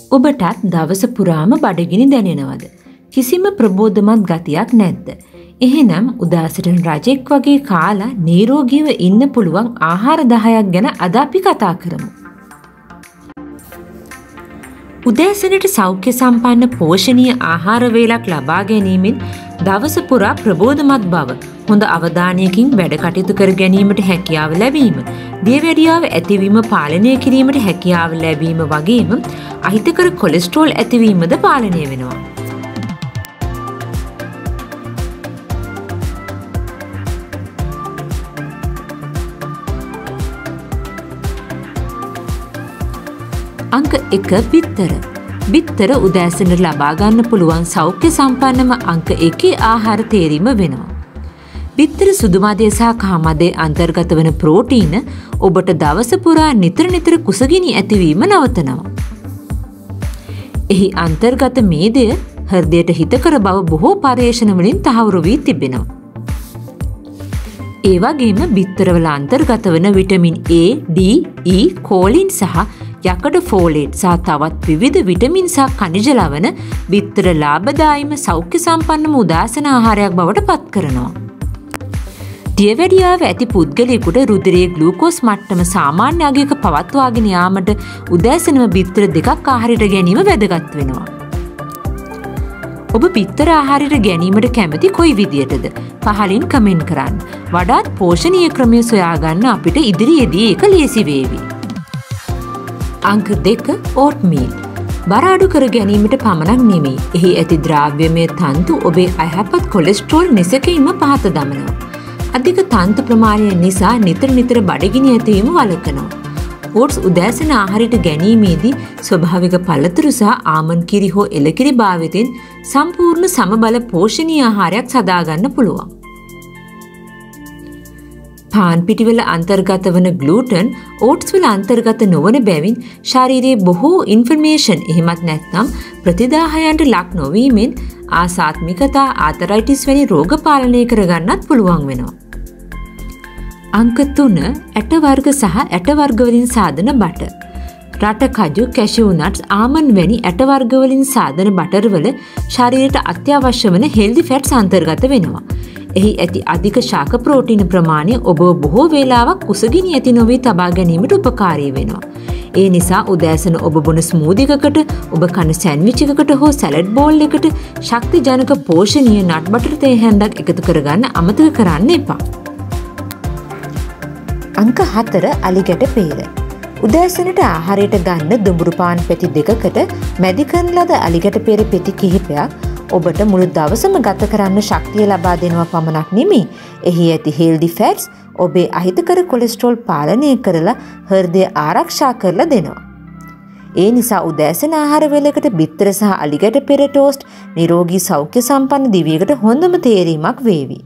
ඔබටත් දවස පුරාම බඩගිනි දැනෙනවද? කිසිම ප්‍රබෝධමත් ගතියක් නැද්ද? එහෙනම් උදාසටන රජෙක් වගේ කාලා නිරෝගීව ඉන්න පුළුවන් ආහාර 10ක් ගැන අද අපි කතා කරමු. උදෑසනට සෞඛ්‍ය සම්පන්න පෝෂණීය ආහාර වේලක් ලබා ගැනීමෙන් දවස පුරා ප්‍රබෝධමත් බව, හොඳ අවධානයකින් වැඩ කටයුතු කර ගැනීමට හැකියාව ලැබීම, දියවැඩියාව ඇතිවීම පාලනය කිරීමට හැකියාව ලැබීම වගේම අහිතකර කොලෙස්ටරෝල් ඇතිවීමද පාලනය වෙනවා. අංක 1 බිත්තර. බිත්තර උදෑසනට ලබා ගන්න පුළුවන් සෞඛ්‍ය සම්පන්නම අංක 1 ආහාර තේරීම වෙනවා. බිත්තර සුදු මදේ සහ කහ මදේ අන්තර්ගත වන ප්‍රෝටීන ඔබට දවස පුරා නිතර කුසගිනි ඇතිවීම නවතනවා. එහි අන්තර්ගත මේදය හෘදයට හිතකර බව බොහෝ පර්යේෂණ වලින් තහවුරු වී තිබෙනවා. ඒ වගේම බිත්තරවල අන්තර්ගත වන vitamin A, D, E, choline සහ යකඩ ෆෝලේට් සහ තවත් විවිධ විටමින් සහ ඛනිජ ලවණ බිත්තර ලාභදායීම සෞඛ්‍ය සම්පන්නම උදාසන ආහාරයක් බවට පත් කරනවා. දියවැඩියාව ඇති පුද්ගලයෙකුට රුධිරයේ ග්ලූකෝස් මට්ටම සාමාන්‍ය අගයක පවත්වාගෙන යාමට උදෑසනම බිත්තර 2ක් ආහාරයට ගැනීම වැදගත් වෙනවා. ඔබ බිත්තර ආහාරයට ගැනීමට කැමති කොයි විදියටද? පහලින් කමෙන්ට් කරන්න. වඩාත් පෝෂණීය ක්‍රමය සොයා ගන්න අපිට ඉදිරියේදී ඒක ලේසි වේවි. අංක 2 ඕට්මීල්. බර අඩු කර ගැනීමට පමණක් නෙමෙයි. එහි ඇති ද්‍රව්‍යමය තන්තු ඔබේ අයහපත් කොලෙස්ටරෝල් නිසැකීම පහත දමනවා. අධික තන්තු ප්‍රමාණය නිසා නිතර බඩගිනි ඇතිවීම වළක්වනවා. ඕට්ස් උදෑසන ආහාරයට ගැනීමේදී ස්වභාවික පළතුරු සහ ආමන්ඩ් කිරි හෝ එළකිරි භාවිතෙන් සම්පූර්ණ සමබල පෝෂණීය ආහාරයක් සදා ගන්න පුළුවන්. පාන් පිටිවල අන්තර්ගත වන ග්ලූටන් ඕට්ස් වල අන්තර්ගත නොවන බැවින් ශරීරයේ බොහෝ ඉන්ෆර්මේෂන් එහෙමත් නැත්නම් ප්‍රතිදාහයන්ට ලක් නොවීමෙන් ආසාත්මිකතා ආතරයිටිස් වැනි රෝග පාලනය කරගන්නත් පුළුවන් වෙනවා. අංක 3 ඇට වර්ග සහ ඇට වර්ග වලින් සාදන බටර්. රට කජු, කැෂියු නට්ස්, ආමන්ඩ් වැනි ඇට වර්ග වලින් සාදන බටර් වල ශරීරයට අත්‍යවශ්‍ය වන හෙල්දි ෆැට්ස් අන්තර්ගත වෙනවා. එහි ඇති අධික ශාක ප්‍රෝටීන ප්‍රමාණය ඔබ බොහෝ වේලාවක් කුසගිනි ඇති නොවී තබා ගැනීමට උපකාරී වෙනවා. ඒ නිසා උදෑසන ඔබ බොන ස්මූදි එකකට, ඔබ කන සෑන්ඩ්විච් එකකට හෝ සැලඩ් බෝල් එකට ශක්තිජනක පෝෂණීය නට් බටර් තේ හැන්දක් එකතු කරගන්න අමතක කරන්න එපා. අංක 4 අලිගැට පේර. උදෑසනට ආහාරයට ගන්න දුඹුරු පාන් පෙති 2කට මැදි කරන ලද අලිගැට පේර පෙති කිහිපයක් ඔබට මුළු දවසම ගත කරන්න ශක්තිය ලබා දෙනවා පමණක් නෙමෙයි. එහි ඇති හෙල්දි ෆැට්ස් ඔබේ අහිතකර කොලෙස්ටරෝල් පාලනය කරලා හෘදය ආරක්ෂා කරලා දෙනවා. ඒ නිසා උදෑසන ආහාර වේලකට බිත්තර සහ අලිගැට පෙර ටෝස්ට් නිරෝගී සෞඛ්‍ය සම්පන්න දිවියකට හොඳම තේරීමක් වේවි.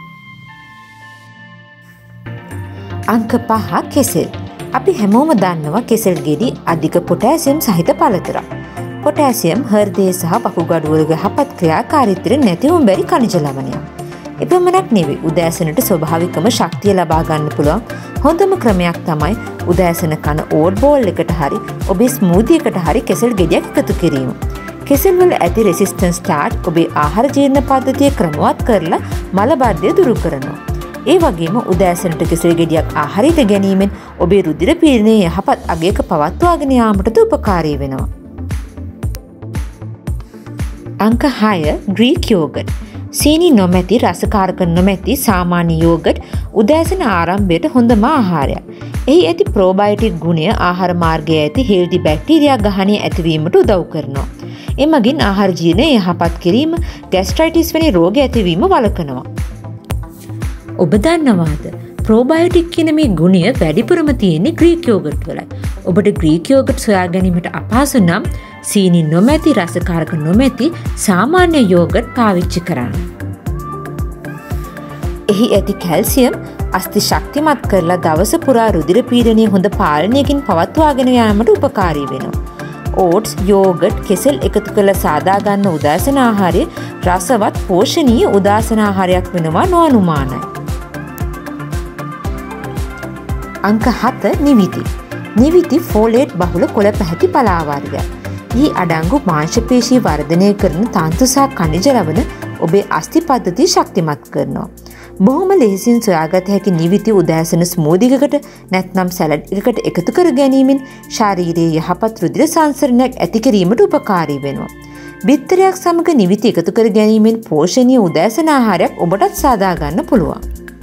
අංක 5 කෙසෙල්. අපි හැමෝම දන්නවා කෙසෙල් ගෙඩි අධික පොටෑසියම් සහිත පළතුරක්. පොටෑසියම් හෘදය සහ වකුගඩු වල යහපත් ක්‍රියාකාරීත්වය නැතිවම බැරි ඛනිජ ලවණයක්. එපමණක් නෙවෙයි උදෑසනට ස්වභාවිකම ශක්තිය ලබා ගන්න පුළුවන් හොඳම ක්‍රමයක් තමයි උදෑසන කන ඕට් බෝල් එකට හරි ඔබේ ස්මූදි එකට හරි කෙසෙල් ගෙඩියක් එකතු කිරීම. කෙසෙල් වල ඇති රෙසිස්ටන්ස් ස්ටාර්ච් ඔබේ ආහාර ජීර්ණ පද්ධතිය ක්‍රමවත් කරලා මලබද්ධය දුරු කරනවා. ඒ වගේම උදෑසනට කෙසෙල් ගෙඩියක් ආහාරයට ගැනීමෙන් ඔබේ රුධිර පීඩනය යහපත් අගයක පවත්වාගෙන යාමටද උපකාරී වෙනවා. අංක 6 ග්‍රීක් යෝගට්. සීනි නොමැති, රසකාරක නොමැති සාමාන්‍ය යෝගට් උදෑසන ආරම්භයට හොඳම ආහාරයක්. එහි ඇති ප්‍රෝබයොටික් ගුණය ආහාර මාර්ගයේ ඇති හෙල්දි බැක්ටීරියා ගහණය ඇතිවීමට උදව් කරනවා. එමගින් ආහාර ජීර්ණය යහපත් කිරීම, ગેස්ට්‍රයිටිස් වැනි රෝග ඇතිවීම වළක්වනවා. ඔබ දන්නවාද? ප්‍රෝබයොටික් කියන මේ ගුණය වැඩිපුරම තියෙන්නේ ග්‍රීක් යෝගට් වලයි. ඔබට ග්‍රීක් යෝගට් සොයා ගැනීමට අපහසු නම් සීනි නොමැති, රසකාරක නොමැති සාමාන්‍ය යෝගට් පාවිච්චි කරන්න. එහි ඇති කැල්සියම් අස්ථි ශක්තිමත් කරලා දවස පුරා රුධිර පීඩනය හොඳ පාලනයකින් පවත්වාගෙන යාමට උපකාරී වෙනවා. ඕට්ස්, යෝගට්, කෙසෙල් එකතු කරලා සාදා ගන්න උදෑසන ආහාරය රසවත් පෝෂණීය උදෑසන ආහාරයක් වෙනවා නොඅනුමානයි. අංක 7 නිවිති. නිවිති ෆෝලේට් බහුල කොළ පැහැති පලා වර්ගයක්. එහි අඩංගු මාංශපේශී වර්ධනය කරන තන්තු සහ ඛනිජ ලවණ ඔබේ අස්ථි පද්ධතිය ශක්තිමත් කරනවා. බොහොම ලෙහෙසින් සොයාගත හැකි නිවිති උදෑසන ස්මූදි එකකට නැත්නම් සැලඩ් එකකට එකතු කර ගැනීමෙන් ශාරීරියේ යහපත් රුධිර සංසරණයක් ඇති කිරීමට උපකාරී වෙනවා. බිත්තරයක් සමග නිවිති එකතු කර ගැනීමෙන් පෝෂණීය උදෑසන ආහාරයක් ඔබටත් සාදා ගන්න පුළුවන්.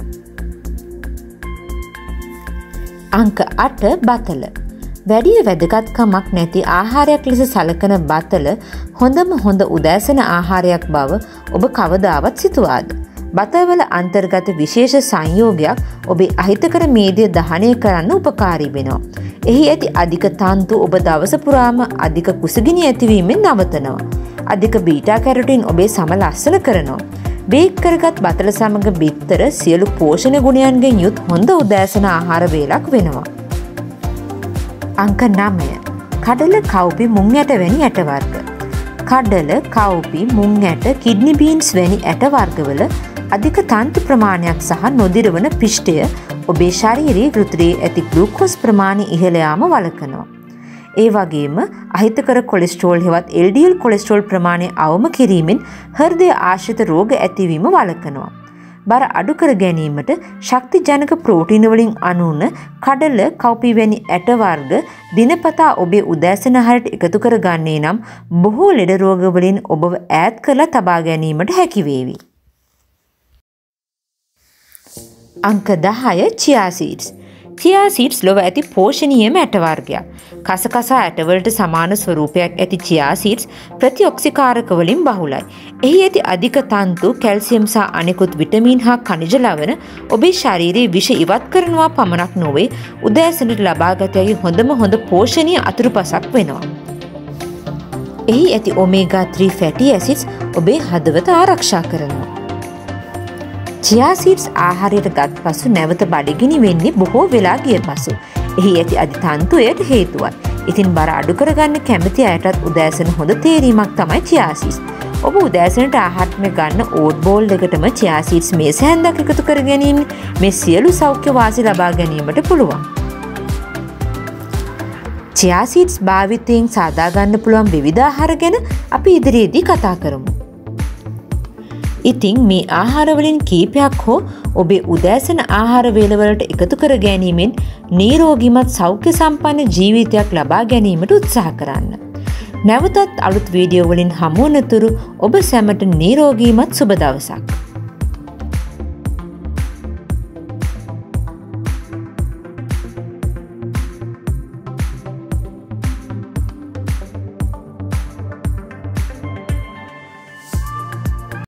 අංක 8 බතල. වැඩි වැදගත්කමක් නැති ආහාරයක් ලෙස සලකන බතල හොඳම හොඳ උදෑසන ආහාරයක් බව ඔබ කවදාවත් සිතුවාද? බතවල අන්තර්ගත විශේෂ සංයෝගයක් ඔබේ අහිතකර මේදය දහනය කරන්න උපකාරී වෙනවා. එහි ඇති අධික තන්තු ඔබ දවස පුරාම අධික කුසගිනි ඇතිවීමෙන් නවතනවා. අධික බීටා කැරොටින් ඔබේ සම ලස්සන කරනවා. බේක් කරගත් බතල සමග බිත්තර සියලු පෝෂණ ගුණයන්ගෙන් යුත් හොඳ උදෑසන ආහාර වේලක් වෙනවා. අංක 9. කඩල, කව්පි, මුං ඇට වැනි ඇට වර්ග. කඩල, කව්පි, මුං ඇට, කිඩ්නි බීන්ස් වැනි ඇට වර්ගවල අධික තන්තු ප්‍රමාණයක් සහ නොදිරවන පිෂ්ඨය ඔබේ ශාරීරික රුධිරයේ ඇති ග්ලූකෝස් ප්‍රමාණය ඉහළ යාම වළකනවා. ඒ වගේම අහිතකර කොලෙස්ටරෝල් හෙවත් LDL කොලෙස්ටරෝල් ප්‍රමාණය අවම කිරීමෙන් හෘදය ආශ්‍රිත රෝග ඇතිවීම වළකනවා. බර අඩු කර ගැනීමට ශක්තිජනක ප්‍රෝටීන වලින් අනූන කඩල, කව්පි වැනි ඇට වර්ග දිනපතා ඔබේ උදෑසන ආහාරයට එකතු කර ගන්නේ නම් බොහෝ ලෙඩ රෝග වලින් ඔබව ඈත් කරලා තබා ගැනීමට හැකි වේවි. අංක 10 chia seeds. chia seeds ලොව ඇති පෝෂණීයම ඇට වර්ගයක්. කසකසා ඇටවලට සමාන ස්වරූපයක් ඇති chia seeds ප්‍රතිඔක්සිකාරක වලින් බහුලයි. එහි ඇති අධික තන්තු, කැල්සියම් සහ අනෙකුත් විටමින් හා ඛනිජ ලවණ ඔබේ ශරීරයේ විෂ ඉවත් කරනවා පමණක් නොවේ උදෑසනට ලබාගත හැකි හොඳම හොඳ පෝෂණීය අතුරුපසක් වෙනවා. එහි ඇති omega 3 fatty acids ඔබේ හදවත ආරක්ෂා කරනවා. chia seeds ආහාරයට ගත් පසු නැවත බඩගිනි වෙන්නේ බොහෝ වෙලා ගිය පසු. එහි ඇති අධි තන්තු එයට හේතුවයි. ඉතින් බර අඩු කරගන්න කැමති අයටත් උදෑසන හොඳ තේරීමක් තමයි chia seeds. ඔබ උදෑසනට ආහාරය ගන්න ඕට් බෝල් එකටම chia seeds මේස හැන්දක් එකතු කර ගැනීම මේ සියලු සෞඛ්‍ය වාසි ලබා ගැනීමට පුළුවන්. chia seeds භාවිතයෙන් සාදා ගන්න පුළුවන් විවිධ ආහාර ගැන අපි ඉදිරියේදී කතා කරමු. ඉතින් මේ ආහාරවලින් කීපයක් හෝ ඔබේ උදෑසන ආහාර වේලවලට එකතු කර ගැනීමෙන් නිරෝගීමත් සෞඛ්‍ය සම්පන්න ජීවිතයක් ලබා ගැනීමට උත්සාහ කරන්න. නැවතත් අලුත් වීඩියෝ වලින් හමු වනතුරු ඔබ සැමට නිරෝගීමත් සුබ දවසක්.